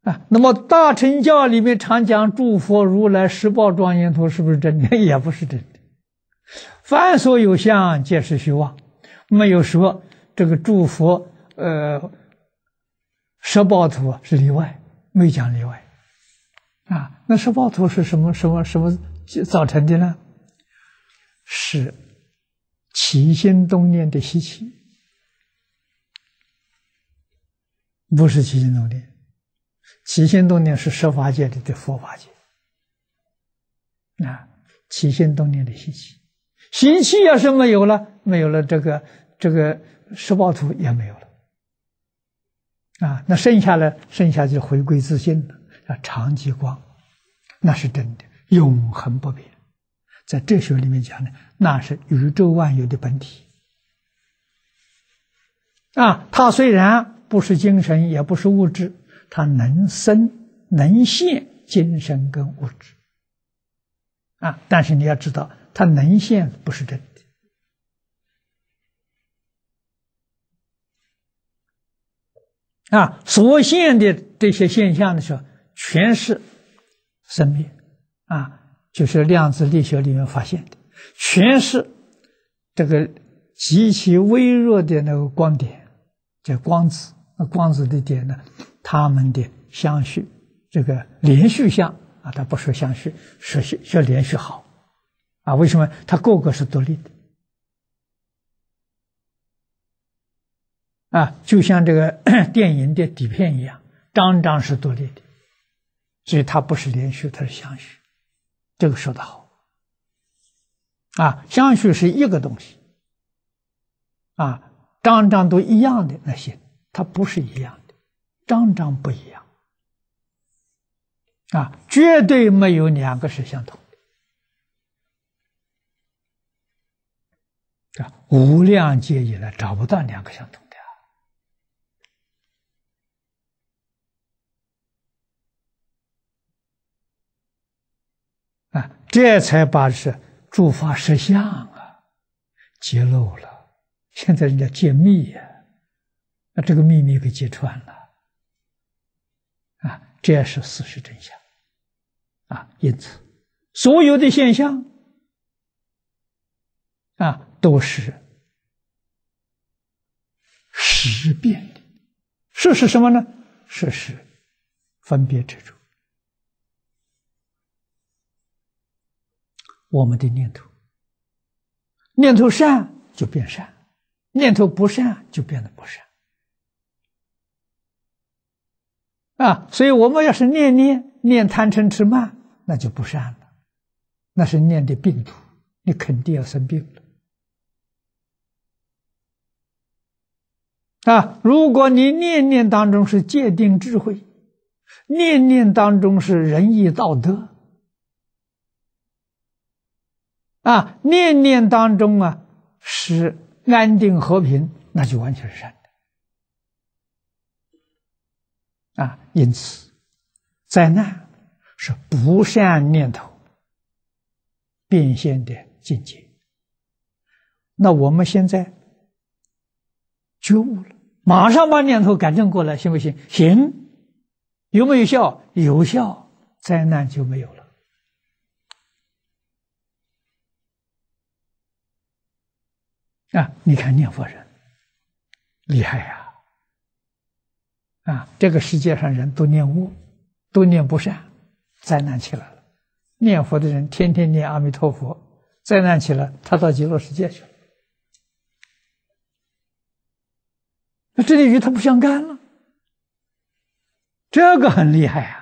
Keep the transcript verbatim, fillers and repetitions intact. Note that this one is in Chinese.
啊，那么大乘教里面常讲诸佛如来十报庄严图，是不是真的？也不是真的。凡所有相，皆是虚妄。没有说这个诸佛呃十报图是例外，没讲例外。啊，那十报图是什么什么什么造成的呢？是起心动念的习气，不是起心动念。起心动念是十法界里的佛法界啊，起心动念的习气，习气要是没有了，没有了这个这个十报图也没有了啊，那剩下了，剩下就回归自性了啊，常寂光，那是真的，永恒不变。在哲学里面讲呢，那是宇宙万有的本体啊，它虽然不是精神，也不是物质。它能生能现精神跟物质啊，但是你要知道，它能现不是真的啊，所现的这些现象的时候，全是生灭啊，就是量子力学里面发现的，全是这个极其微弱的那个光点，叫光子，光子的点呢。他们的相续，这个连续相啊，它不说相续，说说连续好啊。为什么？它个个是独立的啊，就像这个电影的底片一样，张张是独立的，所以它不是连续，它是相续。这个说得好啊，相续是一个东西啊，张张都一样的那些，它不是一样的。张张不一样啊，绝对没有两个是相同的啊！无量劫以来找不到两个相同的啊！这才把是诸法实相啊揭露了。现在人家揭秘呀、啊，那这个秘密给揭穿了。啊，这是事实真相啊！因此，所有的现象啊，都是识变的。识是什么呢？识是分别执着。我们的念头，念头善就变善，念头不善就变得不善。啊，所以我们要是念念念贪嗔痴慢，那就不善了，那是念的病毒，你肯定要生病了。啊，如果你念念当中是戒定智慧，念念当中是仁义道德，啊，念念当中啊是安定和平，那就完全是善的。啊，因此，灾难是不善念头变现的境界。那我们现在觉悟了，马上把念头改正过来，行不行？行。有没有效？有效，灾难就没有了。啊，你看念佛人厉害呀！啊，这个世界上人都念恶，都念不善，灾难起来了。念佛的人天天念阿弥陀佛，灾难起来，他到极乐世界去了。那这里与他不相干了，这个很厉害啊！